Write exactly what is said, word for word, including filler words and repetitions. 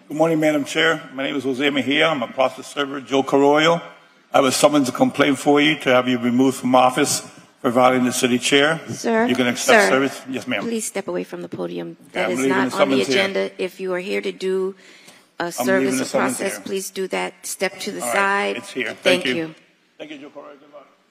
Good morning, Madam Chair. My name is Jose Mejia. I'm a process server, Joe Carollo. I have a summons a complaint for you to have you removed from office for violating the city chair. Sir, you can accept sir, service. Yes, ma'am. Please step away from the podium. That Yeah, is not the on the here. agenda. If you are here to do a service or process, here. please do that. Step to the All right, side. it's here. Thank, Thank you. you. Thank you, Joe Carollo. Good luck.